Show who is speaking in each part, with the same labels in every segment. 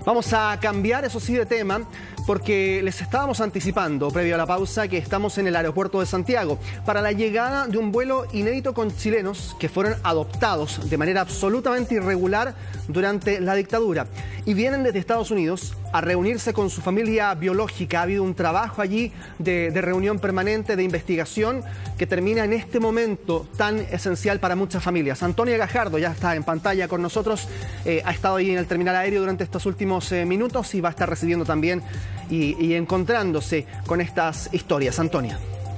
Speaker 1: Vamos a cambiar, eso sí, de tema, porque les estábamos anticipando, previo a la pausa, que estamos en el aeropuerto de Santiago para la llegada de un vuelo inédito con chilenos que fueron adoptados de manera absolutamente irregular durante la dictadura y vienen desde Estados Unidos a reunirse con su familia biológica. Ha habido un trabajo allí de reunión permanente, de investigación, que termina en este momento tan esencial para muchas familias. Antonia Gajardo ya está en pantalla con nosotros, ha estado ahí en el terminal aéreo durante estos últimos minutos y va a estar recibiendo también y encontrándose con estas historias. Antonia.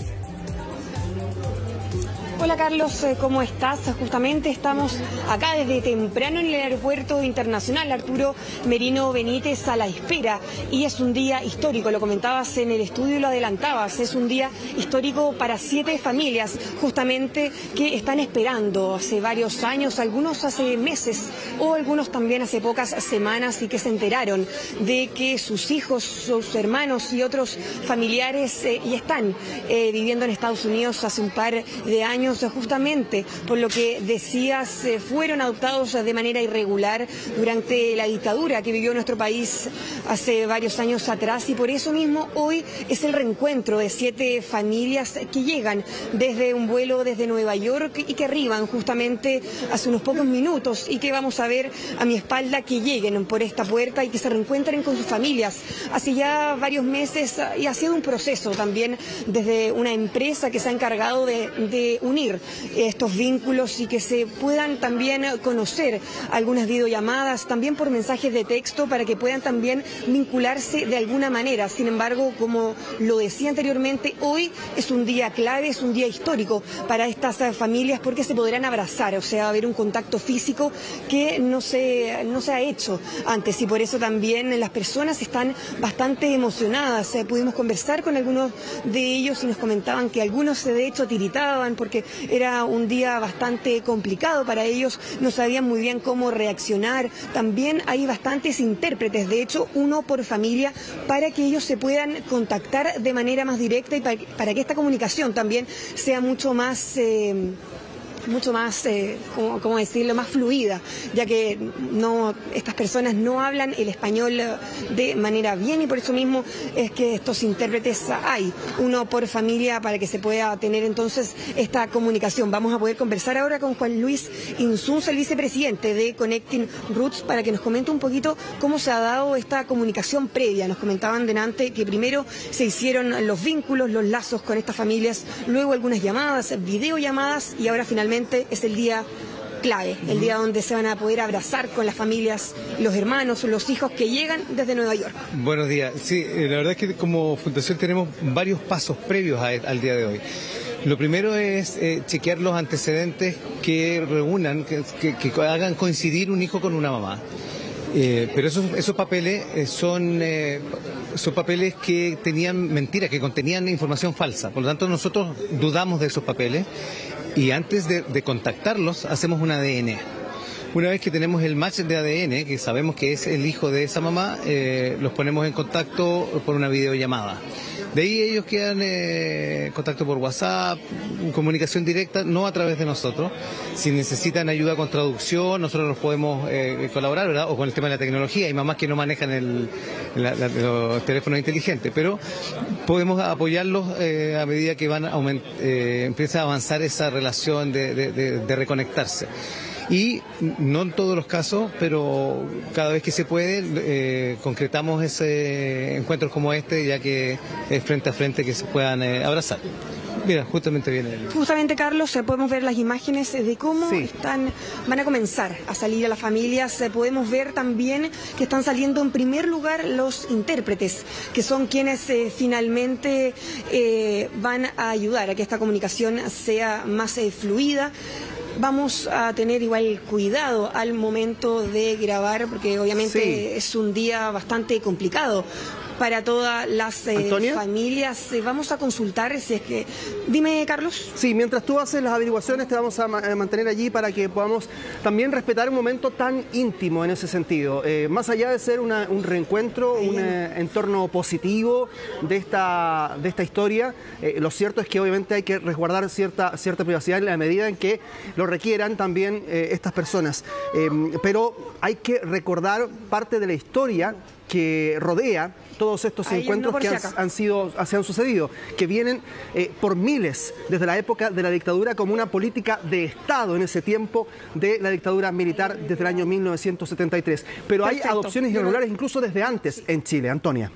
Speaker 2: Hola Carlos, ¿cómo estás? Justamente estamos acá desde temprano en el aeropuerto internacional Arturo Merino Benítez a la espera, y es un día histórico, lo comentabas en el estudio y lo adelantabas, es un día histórico para 7 familias justamente que están esperando hace varios años, algunos hace meses o algunos también hace pocas semanas, y que se enteraron de que sus hijos, sus hermanos y otros familiares ya están viviendo en Estados Unidos hace un par de años. Justamente por lo que decías, fueron adoptados de manera irregular durante la dictadura que vivió nuestro país hace varios años atrás, y por eso mismo hoy es el reencuentro de 7 familias que llegan desde un vuelo desde Nueva York y que arriban justamente hace unos pocos minutos, y que vamos a ver a mi espalda que lleguen por esta puerta y que se reencuentren con sus familias hace ya varios meses, y ha sido un proceso también desde una empresa que se ha encargado de unir estos vínculos y que se puedan también conocer algunas videollamadas, también por mensajes de texto, para que puedan también vincularse de alguna manera. Sin embargo, como lo decía anteriormente, hoy es un día clave, es un día histórico para estas familias, porque se podrán abrazar, o sea, va a haber un contacto físico que no se ha hecho antes, y por eso también las personas están bastante emocionadas. Pudimos conversar con algunos de ellos y nos comentaban que algunos de hecho tiritaban porque era un día bastante complicado para ellos, no sabían muy bien cómo reaccionar. También hay bastantes intérpretes, de hecho uno por familia, para que ellos se puedan contactar de manera más directa y para que esta comunicación también sea mucho más ¿cómo decirlo?, más fluida, ya que estas personas no hablan el español de manera bien, y por eso mismo es que estos intérpretes hay, uno por familia, para que se pueda tener entonces esta comunicación. Vamos a poder conversar ahora con Juan Luis Insunza, el vicepresidente de Connecting Roots, para que nos comente un poquito cómo se ha dado esta comunicación previa. Nos comentaban delante que primero se hicieron los vínculos, los lazos con estas familias, luego algunas llamadas, videollamadas, y ahora finalmente es el día clave, el día donde se van a poder abrazar con las familias, los hermanos, los hijos que llegan desde Nueva York.
Speaker 3: Buenos días. Sí, la verdad es que como fundación tenemos varios pasos previos al día de hoy. Lo primero es chequear los antecedentes que reúnan, que hagan coincidir un hijo con una mamá. Pero esos papeles son papeles que tenían mentiras, que contenían información falsa. Por lo tanto, nosotros dudamos de esos papeles. Y antes de contactarlos, hacemos un ADN. Una vez que tenemos el match de ADN, que sabemos que es el hijo de esa mamá, los ponemos en contacto por una videollamada. De ahí ellos quedan en contacto por WhatsApp, comunicación directa, no a través de nosotros. Si necesitan ayuda con traducción, nosotros los podemos colaborar, ¿verdad? O con el tema de la tecnología. Hay mamás que no manejan los teléfonos inteligentes, pero podemos apoyarlos a medida que empieza a avanzar esa relación de reconectarse. Y no en todos los casos, pero cada vez que se puede, concretamos encuentros como este, ya que es frente a frente que se puedan abrazar. Mira, justamente viene.
Speaker 2: Justamente, Carlos, podemos ver las imágenes de cómo van a comenzar a salir a las familias. Podemos ver también que están saliendo en primer lugar los intérpretes, que son quienes finalmente van a ayudar a que esta comunicación sea más fluida. Vamos a tener igual cuidado al momento de grabar, porque obviamente es un día bastante complicado para todas las familias. Vamos a consultar si es que... Dime, Carlos.
Speaker 1: Sí, mientras tú haces las averiguaciones te vamos a mantener allí para que podamos también respetar un momento tan íntimo en ese sentido. Más allá de ser un reencuentro, un entorno positivo de esta historia, lo cierto es que obviamente hay que resguardar cierta privacidad en la medida en que lo requieran también estas personas. Pero hay que recordar parte de la historia que rodea todos estos encuentros que han sucedido, que vienen por miles desde la época de la dictadura como una política de Estado en ese tiempo de la dictadura militar desde el año 1973. Pero hay adopciones irregulares incluso desde antes en Chile, Antonia.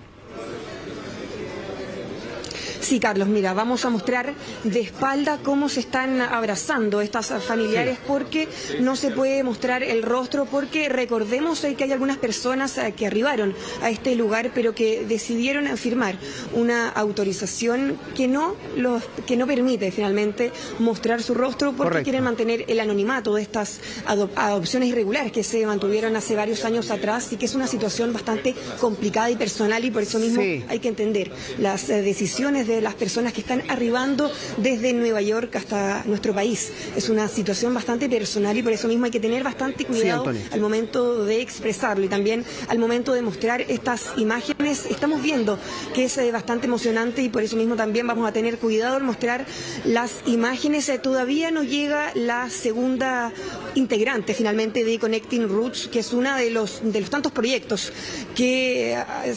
Speaker 2: Sí, Carlos, mira, vamos a mostrar de espalda cómo se están abrazando estas familiares, porque no se puede mostrar el rostro, porque recordemos que hay algunas personas que arribaron a este lugar, pero que decidieron firmar una autorización que no permite finalmente mostrar su rostro, porque quieren mantener el anonimato de estas adopciones irregulares que se mantuvieron hace varios años atrás y que es una situación bastante complicada y personal, y por eso mismo hay que entender las decisiones de las personas que están arribando desde Nueva York hasta nuestro país. Es una situación bastante personal y por eso mismo hay que tener bastante cuidado al momento de expresarlo y también al momento de mostrar estas imágenes. Estamos viendo que es bastante emocionante y por eso mismo también vamos a tener cuidado al mostrar las imágenes. Todavía no llega la segunda integrante finalmente de Connecting Roots, que es uno de los tantos proyectos que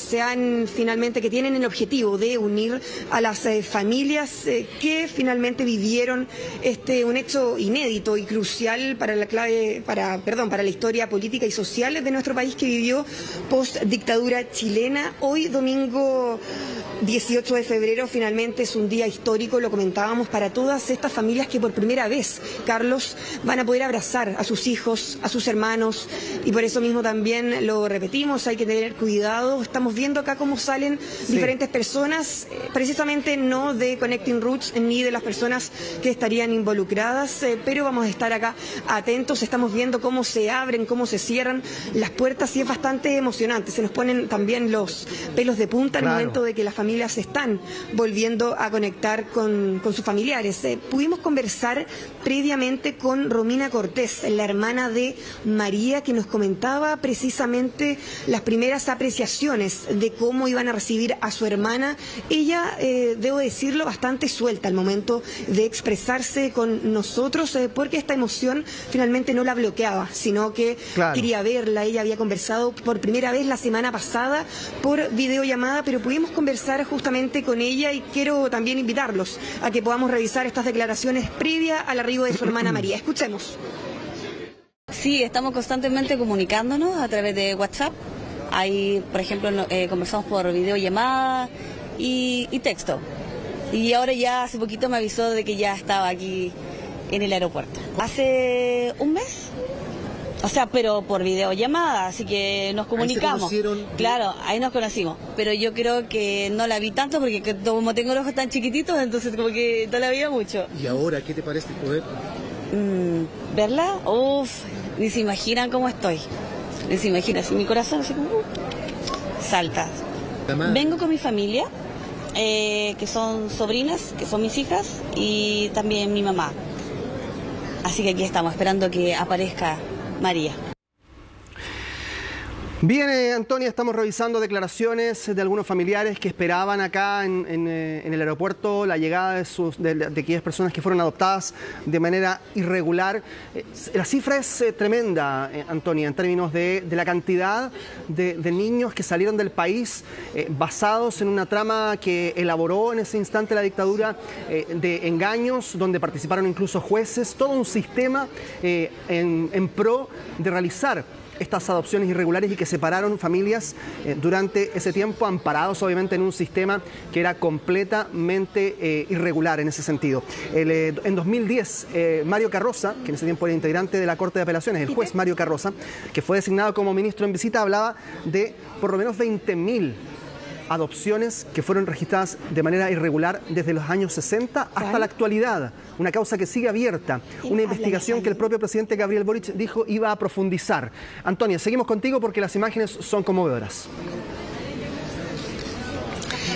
Speaker 2: que tienen el objetivo de unir a las familias que finalmente vivieron un hecho inédito y crucial para la historia política y social de nuestro país, que vivió post dictadura chilena. Hoy domingo 18 de febrero finalmente es un día histórico, lo comentábamos, para todas estas familias que por primera vez, Carlos, van a poder abrazar a sus hijos, a sus hermanos, y por eso mismo también lo repetimos, hay que tener cuidado. Estamos viendo acá cómo salen diferentes personas, precisamente no de Connecting Roots ni de las personas que estarían involucradas, pero vamos a estar acá atentos. Estamos viendo cómo se abren, cómo se cierran las puertas y es bastante emocionante. Se nos ponen también los pelos de punta al momento de que las familias se están volviendo a conectar con sus familiares. Pudimos conversar previamente con Romina Cortés, la hermana de María, que nos comentaba precisamente las primeras apreciaciones de cómo iban a recibir a su hermana. Ella, debo decirlo, bastante suelta al momento de expresarse con nosotros, porque esta emoción finalmente no la bloqueaba, sino que quería verla. Ella había conversado por primera vez la semana pasada por videollamada, pero pudimos conversar justamente con ella y quiero también invitarlos a que podamos revisar estas declaraciones previas al arribo de su hermana María. Escuchemos.
Speaker 4: Sí, estamos constantemente comunicándonos a través de WhatsApp. Ahí, por ejemplo, conversamos por videollamada y texto. Y ahora ya hace poquito me avisó de que ya estaba aquí en el aeropuerto. Hace un mes. O sea, pero por videollamada, así que nos comunicamos.
Speaker 1: ¿Ahí se conocieron?
Speaker 4: Claro, ahí nos conocimos. Pero yo creo que no la vi tanto porque como tengo los ojos tan chiquititos, entonces como que no la veía mucho.
Speaker 5: ¿Y ahora qué te parece poder?
Speaker 4: ¿Verla? Uf, ni se imaginan cómo estoy. Ni se imaginan, así mi corazón así como salta. Vengo con mi familia, que son sobrinas, que son mis hijas, y también mi mamá. Así que aquí estamos esperando que aparezca María.
Speaker 1: Bien, Antonia, estamos revisando declaraciones de algunos familiares que esperaban acá en el aeropuerto la llegada de aquellas personas que fueron adoptadas de manera irregular. La cifra es tremenda, Antonia, en términos de la cantidad de niños que salieron del país basados en una trama que elaboró en ese instante la dictadura, de engaños, donde participaron incluso jueces, todo un sistema en pro de realizar estas adopciones irregulares y que separaron familias durante ese tiempo, amparados obviamente en un sistema que era completamente irregular en ese sentido. En 2010, Mario Carroza, que en ese tiempo era integrante de la Corte de Apelaciones, el juez Mario Carroza, que fue designado como ministro en visita, hablaba de por lo menos 20.000 adopciones que fueron registradas de manera irregular desde los años 60 hasta la actualidad. Una causa que sigue abierta, una investigación que el propio presidente Gabriel Boric dijo iba a profundizar. Antonia, seguimos contigo porque las imágenes son conmovedoras.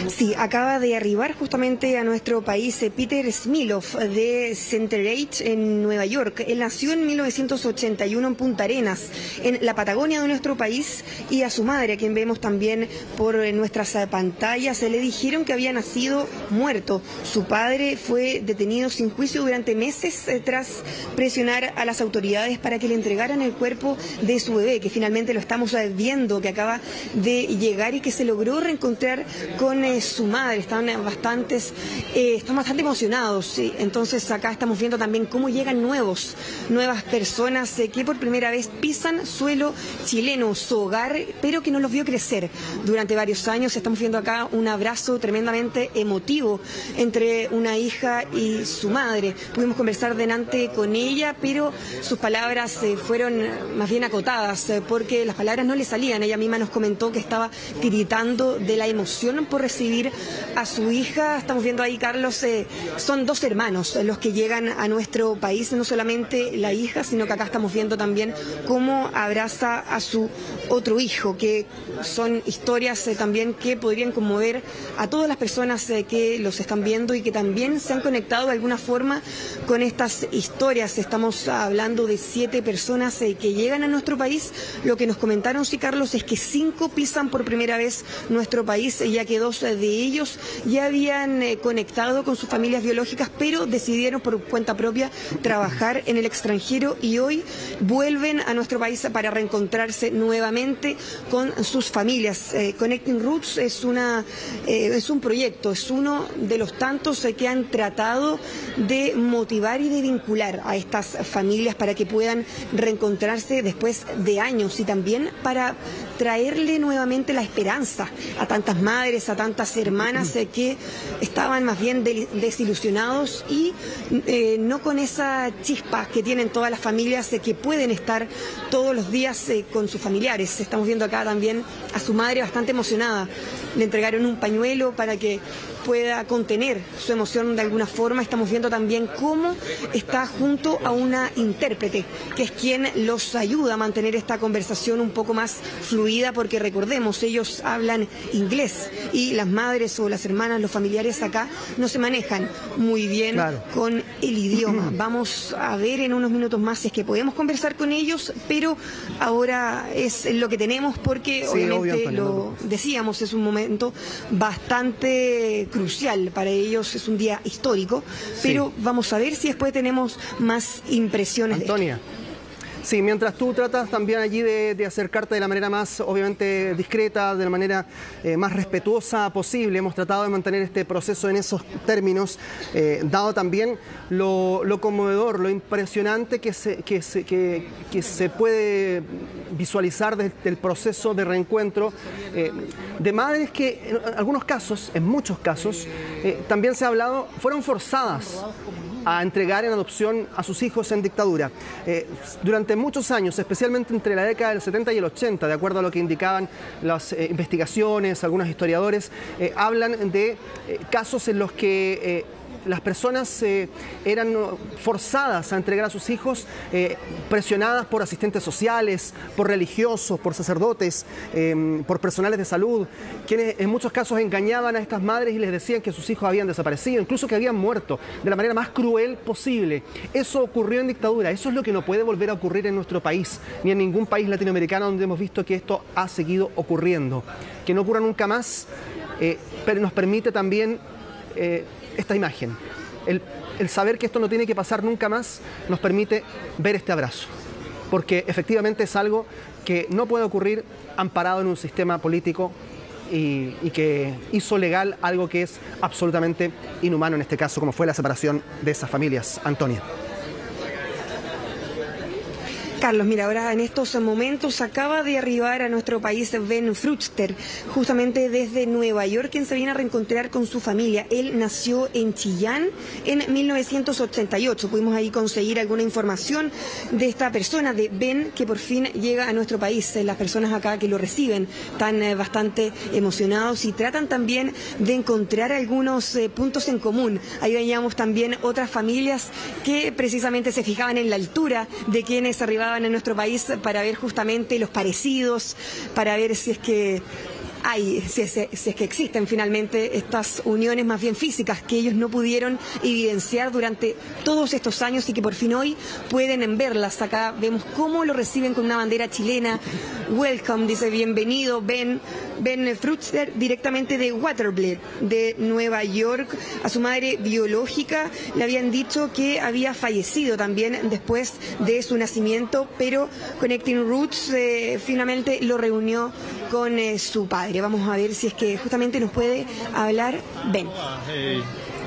Speaker 2: Sí, acaba de arribar justamente a nuestro país Peter Smiloff de Center Age en Nueva York. Él nació en 1981 en Punta Arenas, en la Patagonia de nuestro país, y a su madre, a quien vemos también por nuestras pantallas, le dijeron que había nacido muerto. Su padre fue detenido sin juicio durante meses tras presionar a las autoridades para que le entregaran el cuerpo de su bebé, que finalmente lo estamos viendo, que acaba de llegar y que se logró reencontrar con su madre. Están bastante emocionados. ¿Sí? Entonces acá estamos viendo también cómo llegan nuevas personas que por primera vez pisan suelo chileno, su hogar, pero que no los vio crecer durante varios años. Estamos viendo acá un abrazo tremendamente emotivo entre una hija y su madre. Pudimos conversar delante con ella, pero sus palabras fueron más bien acotadas, porque las palabras no le salían. Ella misma nos comentó que estaba gritando de la emoción por recibir a su hija. Estamos viendo ahí, Carlos, son dos hermanos los que llegan a nuestro país, no solamente la hija, sino que acá estamos viendo también cómo abraza a su otro hijo, que son historias también que podrían conmover a todas las personas que los están viendo y que también se han conectado de alguna forma con estas historias. Estamos hablando de 7 personas que llegan a nuestro país. Lo que nos comentaron, sí, Carlos, es que 5 pisan por primera vez nuestro país, ya que 2 de ellos ya habían conectado con sus familias biológicas, pero decidieron por cuenta propia trabajar en el extranjero y hoy vuelven a nuestro país para reencontrarse nuevamente con sus familias. Connecting Roots es un proyecto, es uno de los tantos que han tratado de motivar y de vincular a estas familias para que puedan reencontrarse después de años, y también para traerle nuevamente la esperanza a tantas madres, a tantas hermanas que estaban más bien desilusionados y no con esa chispa que tienen todas las familias que pueden estar todos los días con sus familiares. Estamos viendo acá también a su madre bastante emocionada. Le entregaron un pañuelo para que pueda contener su emoción de alguna forma. Estamos viendo también cómo está junto a una intérprete, que es quien los ayuda a mantener esta conversación un poco más fluida, porque recordemos, ellos hablan inglés y las madres o las hermanas, los familiares acá no se manejan muy bien con el idioma. Vamos a ver en unos minutos más si es que podemos conversar con ellos, pero ahora es lo que tenemos, porque obviamente lo decíamos, es un momento bastante crucial para ellos, es un día histórico, pero vamos a ver si después tenemos más impresiones.
Speaker 1: Antonia. Sí, mientras tú tratas también allí de acercarte de la manera más, obviamente, discreta, de la manera más respetuosa posible, hemos tratado de mantener este proceso en esos términos, dado también lo conmovedor, lo impresionante que se puede visualizar desde el proceso de reencuentro de madres que en algunos casos, en muchos casos, también se ha hablado, fueron forzadas a entregar en adopción a sus hijos en dictadura. Durante muchos años, especialmente entre la década del 70 y el 80, de acuerdo a lo que indicaban las investigaciones, algunos historiadores, hablan de casos en los que las personas eran forzadas a entregar a sus hijos, presionadas por asistentes sociales, por religiosos, por sacerdotes, por personales de salud, quienes en muchos casos engañaban a estas madres y les decían que sus hijos habían desaparecido, incluso que habían muerto, de la manera más cruel posible. Eso ocurrió en dictadura. Eso es lo que no puede volver a ocurrir en nuestro país, ni en ningún país latinoamericano donde hemos visto que esto ha seguido ocurriendo. Que no ocurra nunca más, pero nos permite también esta imagen. El saber que esto no tiene que pasar nunca más nos permite ver este abrazo, porque efectivamente es algo que no puede ocurrir amparado en un sistema político y que hizo legal algo que es absolutamente inhumano en este caso, como fue la separación de esas familias. Antonia.
Speaker 2: Carlos, mira, ahora en estos momentos acaba de arribar a nuestro país Ben Frutster, justamente desde Nueva York, quien se viene a reencontrar con su familia. Él nació en Chillán en 1988. Pudimos ahí conseguir alguna información de esta persona, de Ben, que por fin llega a nuestro país. Las personas acá que lo reciben están bastante emocionados y tratan también de encontrar algunos puntos en común. Ahí veíamos también otras familias que precisamente se fijaban en la altura de quienes arribaban en nuestro país para ver justamente los parecidos, para ver si es que hay, si es que existen finalmente estas uniones más bien físicas que ellos no pudieron evidenciar durante todos estos años y que por fin hoy pueden verlas. Acá vemos cómo lo reciben con una bandera chilena. Welcome, dice bienvenido, Ben Fruchter, directamente de Waterville, de Nueva York. A su madre biológica le habían dicho que había fallecido también después de su nacimiento, pero Connecting Roots finalmente lo reunió con su padre. Vamos a ver si es que justamente nos puede hablar Ben.
Speaker 5: Hey,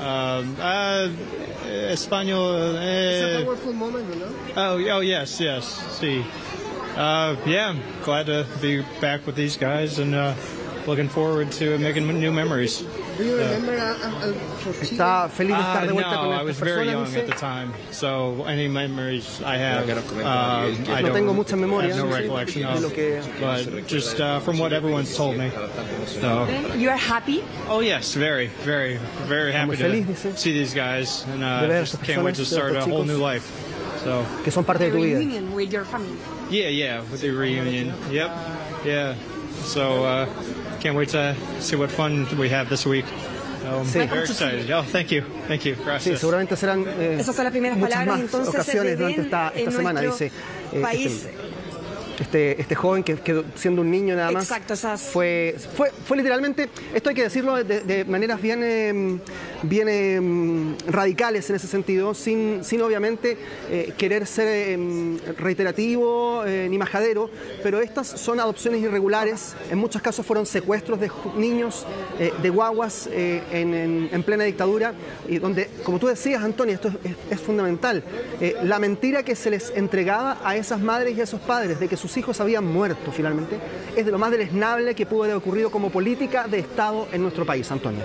Speaker 5: español.
Speaker 1: It's a powerful moment, ¿no?
Speaker 5: Oh, yes, sí. Yeah, glad to be back with these guys and looking forward to making new memories.
Speaker 1: Do you remember Está feliz de estar de vuelta con
Speaker 5: No, I
Speaker 1: estas
Speaker 5: was very young
Speaker 1: personas.
Speaker 5: at the time, so any memories I have, I
Speaker 1: No tengo mucha
Speaker 5: don't
Speaker 1: memoria
Speaker 5: have no
Speaker 1: sí,
Speaker 5: recollection
Speaker 1: de lo
Speaker 5: of,
Speaker 1: que...
Speaker 5: but just from what everyone's told me. So,
Speaker 2: You are happy?
Speaker 5: oh yes, very happy
Speaker 1: muy feliz,
Speaker 5: to
Speaker 1: dice.
Speaker 5: see these guys, and
Speaker 1: De ver a
Speaker 5: just
Speaker 1: estas
Speaker 5: can't wait to
Speaker 1: personas,
Speaker 5: start
Speaker 1: de
Speaker 5: a
Speaker 1: estos
Speaker 5: whole
Speaker 1: chicos.
Speaker 5: new life. So,
Speaker 1: que son parte de tu vida.
Speaker 2: Reunion with your family.
Speaker 5: yeah, with the reunion. Yep, yeah. So, can't wait to see what fun we have this week.
Speaker 1: Sí.
Speaker 5: Very excited. Oh, thank you.
Speaker 1: Sí,
Speaker 5: Gracias.
Speaker 1: seguramente serán
Speaker 2: Esas son las primeras
Speaker 1: muchas
Speaker 2: palabras
Speaker 1: más
Speaker 2: entonces
Speaker 1: ocasiones
Speaker 2: de
Speaker 1: durante
Speaker 2: Ben
Speaker 1: esta
Speaker 2: en
Speaker 1: semana,
Speaker 2: nuestro
Speaker 1: dice
Speaker 2: país.
Speaker 1: este joven que siendo un niño nada más
Speaker 2: Exacto, esas...
Speaker 1: fue literalmente, esto hay que decirlo de maneras bien radicales en ese sentido, sin obviamente querer ser reiterativo ni majadero, pero estas son adopciones irregulares, en muchos casos fueron secuestros de niños, de guaguas en plena dictadura, y donde, como tú decías, Antonia, esto es fundamental, la mentira que se les entregaba a esas madres y a esos padres de que sus hijos habían muerto finalmente, es de lo más deleznable que pudo haber ocurrido como política de Estado en nuestro país, Antonia.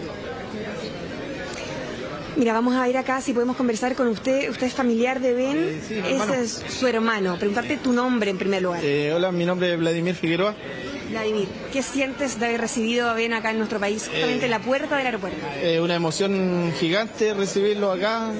Speaker 2: Mira, vamos a ir acá, si podemos conversar con usted. Usted es familiar de Ben,
Speaker 6: sí,
Speaker 2: ese es su hermano. Preguntarte tu nombre en primer lugar.
Speaker 6: Hola, mi nombre es Vladimir Figueroa.
Speaker 2: Vladimir, ¿qué sientes de haber recibido a Ben acá en nuestro país, justamente en la puerta del aeropuerto?
Speaker 6: Una emoción gigante recibirlo acá.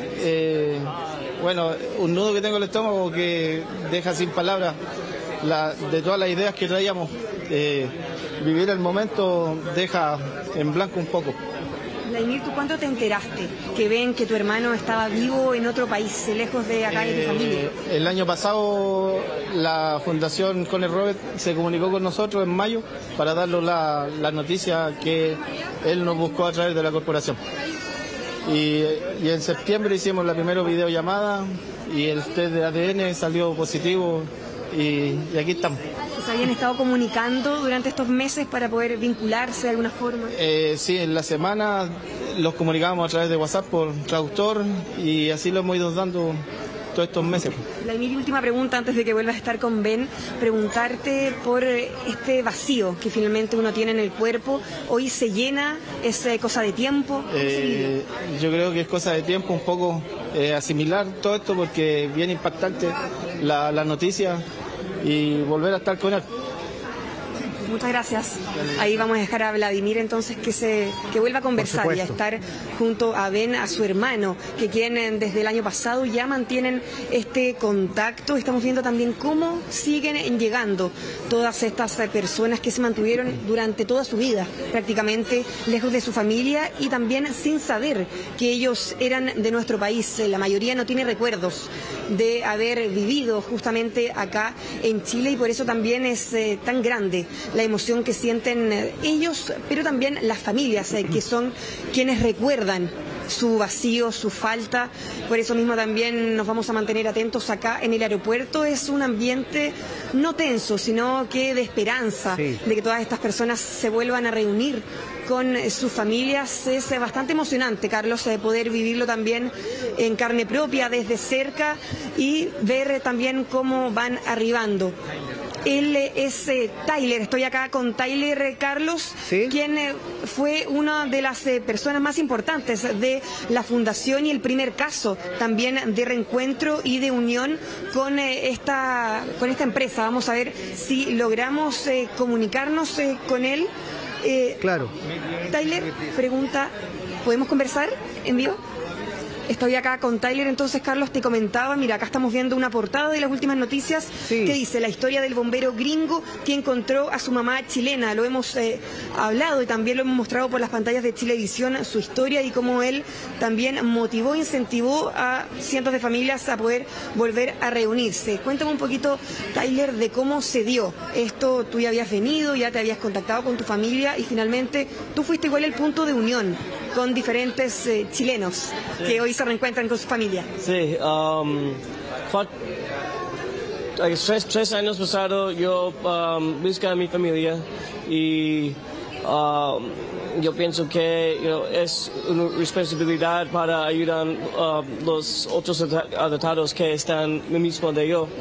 Speaker 6: Bueno, un nudo que tengo en el estómago que deja sin palabras de todas las ideas que traíamos. Vivir el momento deja en blanco un poco.
Speaker 2: Vladimir, ¿tú cuándo te enteraste que Ben, que tu hermano estaba vivo en otro país, lejos de acá de tu familia?
Speaker 6: El año pasado la Fundación Conner Robert se comunicó con nosotros en mayo para darnos la noticia que él nos buscó a través de la corporación. Y en septiembre hicimos la primera videollamada y el test de ADN salió positivo y aquí estamos.
Speaker 2: ¿Se habían estado comunicando durante estos meses para poder vincularse de alguna forma?
Speaker 6: Sí, en la semana los comunicábamos a través de WhatsApp por traductor y así lo hemos ido dando todos estos meses.
Speaker 2: La última pregunta antes de que vuelvas a estar con Ben, preguntarte por este vacío que finalmente uno tiene en el cuerpo. Hoy se llena, es cosa de tiempo.
Speaker 6: Yo creo que es cosa de tiempo un poco asimilar todo esto porque es bien impactante la noticia y volver a estar con él.
Speaker 2: Muchas gracias. Ahí vamos a dejar a Vladimir entonces que vuelva a conversar y a estar junto a Ben, a su hermano, que quien desde el año pasado ya mantienen este contacto. Estamos viendo también cómo siguen llegando todas estas personas que se mantuvieron durante toda su vida, prácticamente lejos de su familia y también sin saber que ellos eran de nuestro país. La mayoría no tiene recuerdos de haber vivido justamente acá en Chile y por eso también es tan grande la emoción que sienten ellos, pero también las familias, que son quienes recuerdan su vacío, su falta. Por eso mismo también nos vamos a mantener atentos acá en el aeropuerto. Es un ambiente no tenso, sino que de esperanza, de que todas estas personas se vuelvan a reunir con sus familias. Es bastante emocionante, Carlos, poder vivirlo también en carne propia, desde cerca, y ver también cómo van arribando. Él es Tyler, estoy acá con Tyler, Carlos, quien fue una de las personas más importantes de la fundación y el primer caso también de reencuentro y de unión con esta empresa. Vamos a ver si logramos comunicarnos con él.
Speaker 1: Claro.
Speaker 2: Tyler pregunta, ¿podemos conversar en vivo? Estoy acá con Tyler, entonces Carlos te comentaba, mira, acá estamos viendo una portada de las últimas noticias que dice la historia del bombero gringo que encontró a su mamá chilena. Lo hemos hablado y también lo hemos mostrado por las pantallas de Chilevisión, su historia y cómo él también motivó, incentivó a cientos de familias a poder volver a reunirse. Cuéntame un poquito, Tyler, de cómo se dio esto. Tú ya habías venido, ya te habías contactado con tu familia y finalmente tú fuiste igual el punto de unión con diferentes chilenos que hoy se reencuentran con su familia.
Speaker 7: Sí, tres años pasados yo busqué a mi familia y yo pienso que es una responsabilidad para ayudar a los otros adoptados que están mismo de yo.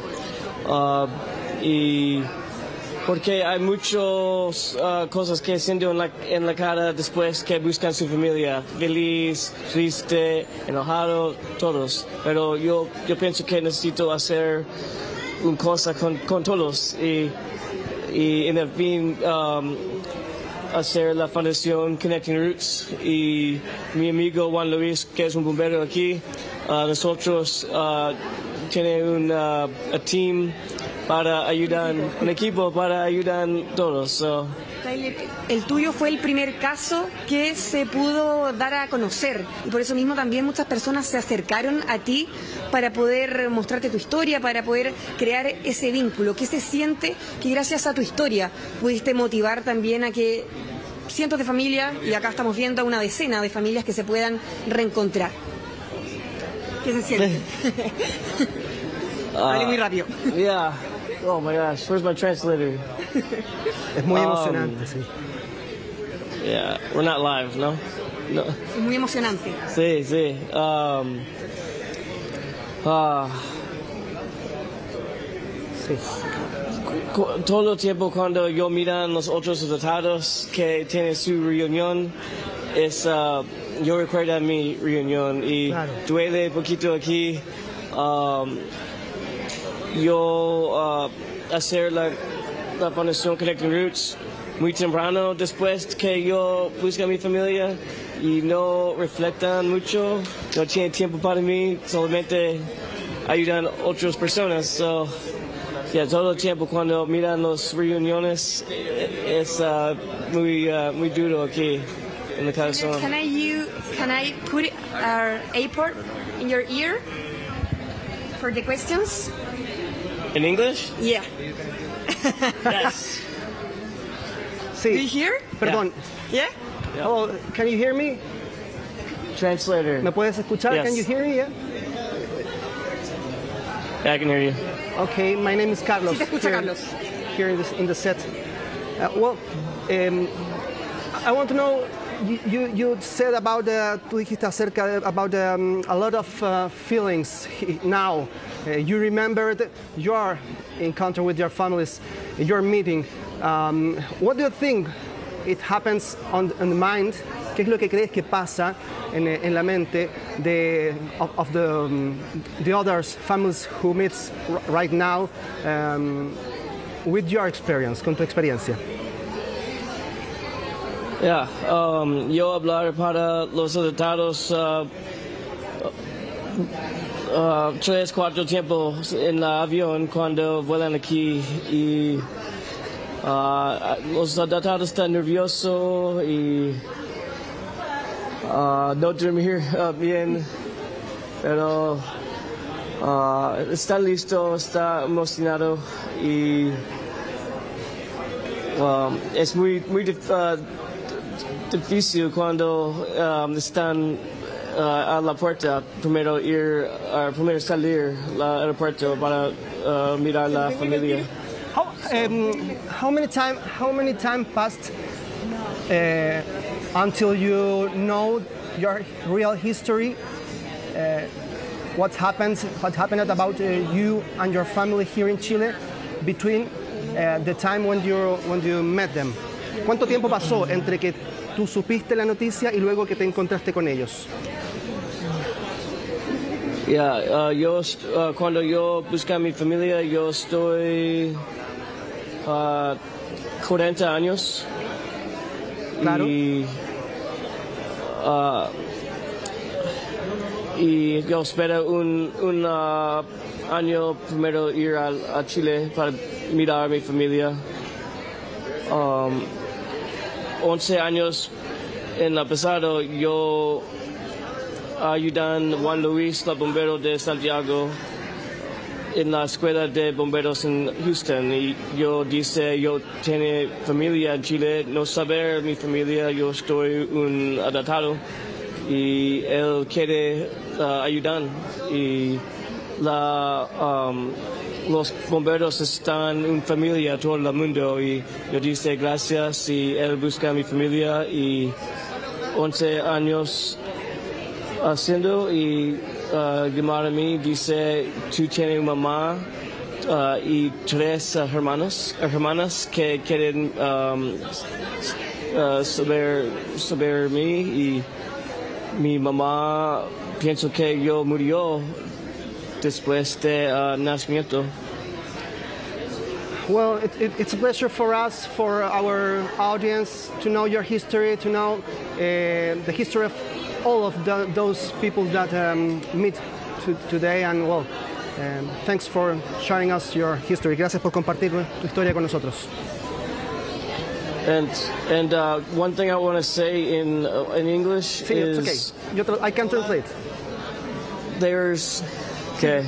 Speaker 7: Y porque hay muchas cosas que siento en la cara después que buscan su familia, feliz, triste, enojado, todos. Pero yo pienso que necesito hacer una cosa con todos y en el fin hacer la fundación Connecting Roots y mi amigo Juan Luis, que es un bombero aquí, nosotros tenemos un team para ayudar, un equipo para ayudar a todos. So.
Speaker 2: Tyler, el tuyo fue el primer caso que se pudo dar a conocer y por eso mismo también muchas personas se acercaron a ti para poder mostrarte tu historia, para poder crear ese vínculo. ¿Qué se siente que gracias a tu historia pudiste motivar también a que cientos de familias, y acá estamos viendo a una decena de familias que se puedan reencontrar? ¿Qué se siente? Hable muy rápido.
Speaker 7: Yeah. Oh my gosh, where's my translator?
Speaker 1: Es muy emocionante, sí.
Speaker 7: Yeah, we're not live, ¿no? No.
Speaker 2: Es muy emocionante.
Speaker 7: Sí, sí.
Speaker 1: Sí.
Speaker 7: Todo el tiempo cuando yo miro a los otros adoptados que tienen su reunión, yo recuerdo a mi reunión y duele poquito aquí. Yo hacer la fundación Connecting Roots muy temprano después que yo busqué a mi familia y no reflectan mucho, no tienen tiempo para mí, solamente ayudan a otras personas. So, yeah, todo el tiempo cuando miran las reuniones es muy duro aquí en la corazón.
Speaker 2: Can I put our airport in your ear for the questions?
Speaker 7: In English?
Speaker 2: Yeah.
Speaker 7: Yes.
Speaker 1: Sí.
Speaker 2: Do you hear?
Speaker 1: Perdón.
Speaker 2: Yeah?
Speaker 1: Hello, can you hear me?
Speaker 7: Translator.
Speaker 1: ¿Me puedes escuchar?
Speaker 7: Yes.
Speaker 1: Can you hear me? Yeah?
Speaker 7: Yeah, I can hear you.
Speaker 1: Okay, my name is Carlos.
Speaker 2: Sí, te escucha, Carlos.
Speaker 1: Here in the set. I want to know, you said about, tú dijiste acerca about a lot of feelings now. You remembered your encounter with your families, your meeting. What do you think it happens on the mind? ¿Qué es lo que crees que pasa en la mente of the others families who meets right now with your experience, con tu experiencia?
Speaker 7: Yeah, yo hablar para los adoptados 3-4 tiempos en el avión cuando vuelan aquí y los adoptados están nerviosos y no dormir bien, pero están listos, están emocionados y es muy difícil cuando están a la puerta, primero salir al aeropuerto para mirar la familia.
Speaker 1: How many time passed until you know your real history? What happened about you and your family here in Chile between the time when you met them? ¿Cuánto tiempo pasó entre que tú supiste la noticia y luego que te encontraste con ellos?
Speaker 7: Yeah, cuando yo busqué a mi familia, yo estoy 40 años.
Speaker 1: Claro.
Speaker 7: Y y yo espero un año primero ir a Chile para mirar a mi familia. 11 años en el pasado yo ayudé a Juan Luis, los bomberos de Santiago, en la escuela de bomberos en Houston, y yo tengo familia en Chile, no saber mi familia, yo estoy un adoptado y él quiere ayudar, y los bomberos están en familia todo el mundo, y yo dice gracias, y él busca a mi familia, y 11 años haciendo, y llamar a mí, dice tú tienes una mamá y 3 hermanas que quieren saber mí, y mi mamá pienso que yo murió después de nacimiento.
Speaker 1: Well, it's a pleasure for us, for our audience, to know your history, to know the history of all of those people that meet today, and well, thanks for sharing us your history. Gracias por compartir tu historia con nosotros.
Speaker 7: And one thing I want to say in English
Speaker 1: Sí,
Speaker 7: is
Speaker 1: it's okay. I can translate.
Speaker 7: Okay.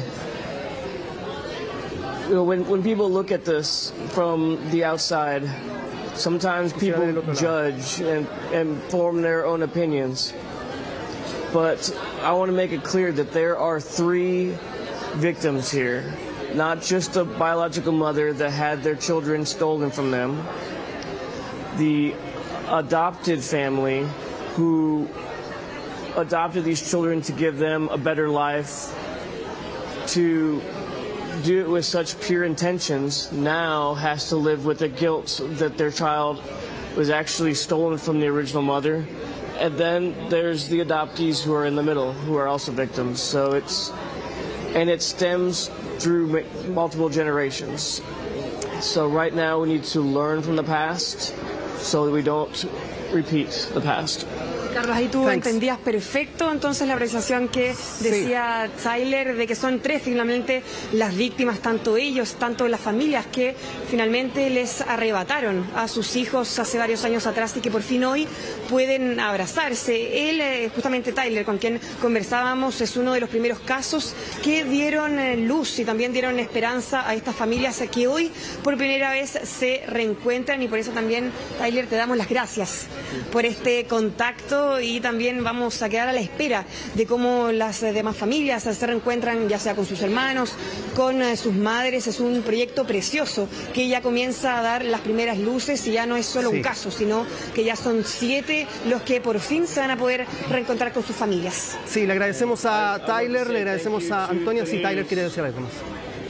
Speaker 7: You know, when people look at this from the outside, sometimes people judge and form their own opinions. But I want to make it clear that there are 3 victims here, not just the biological mother that had their children stolen from them, the adopted family who adopted these children to give them a better life, to do it with such pure intentions, now has to live with the guilt that their child was actually stolen from the original mother. And then there's the adoptees who are in the middle, who are also victims. So it stems through multiple generations. So right now we need to learn from the past so that we don't repeat the past.
Speaker 2: Carlos, ahí tú entendías perfecto entonces la apreciación que decía Tyler de que son 3 finalmente las víctimas, tanto ellos, tanto las familias que finalmente les arrebataron a sus hijos hace varios años atrás y que por fin hoy pueden abrazarse. Él, justamente Tyler, con quien conversábamos, es uno de los primeros casos que dieron luz y también dieron esperanza a estas familias que hoy por primera vez se reencuentran, y por eso también, Tyler, te damos las gracias por este contacto, y también vamos a quedar a la espera de cómo las demás familias se reencuentran, ya sea con sus hermanos, con sus madres. Es un proyecto precioso que ya comienza a dar las primeras luces, y ya no es solo un caso, sino que ya son 7 los que por fin se van a poder reencontrar con sus familias.
Speaker 1: Sí, le agradecemos a Tyler, le agradecemos a Antonia. Si Tyler quiere decir algo más.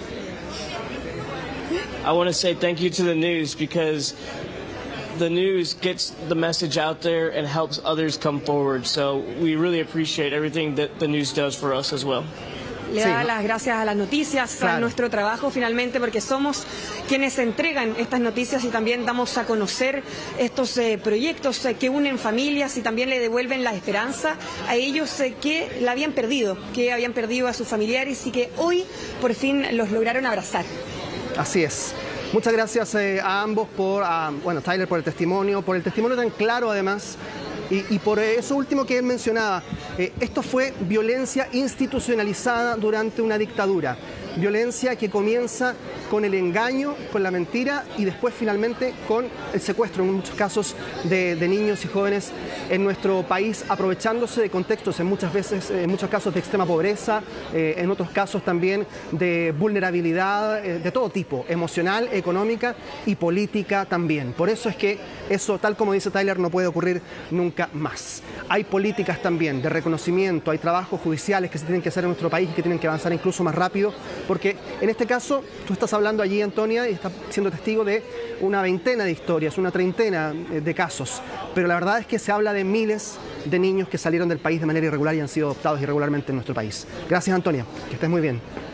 Speaker 7: I want to say thank you to the news, because the news gets the message out there and helps others come forward. So we really appreciate everything that the news does for us as well.
Speaker 2: Le da las gracias a las noticias, a nuestro trabajo finalmente, porque somos quienes entregan estas noticias y también damos a conocer estos proyectos que unen familias y también le devuelven la esperanza a ellos que la habían perdido, que habían perdido a sus familiares y que hoy por fin los lograron abrazar.
Speaker 1: Así es. Muchas gracias a ambos bueno, Tyler por el testimonio tan claro además, y por eso último que él mencionaba. Esto fue violencia institucionalizada durante una dictadura. Violencia que comienza con el engaño, con la mentira y después finalmente con el secuestro, en muchos casos, de niños y jóvenes en nuestro país, aprovechándose de contextos en muchos casos de extrema pobreza, en otros casos también de vulnerabilidad de todo tipo, emocional, económica y política también. Por eso es que eso, tal como dice Tyler, no puede ocurrir nunca más. Hay políticas también de reconocimiento, hay trabajos judiciales que se tienen que hacer en nuestro país y que tienen que avanzar incluso más rápido, porque en este caso tú estás hablando allí, Antonia, y estás siendo testigo de una veintena de historias, una treintena de casos, pero la verdad es que se habla de miles de niños que salieron del país de manera irregular y han sido adoptados irregularmente en nuestro país. Gracias, Antonia, que estés muy bien.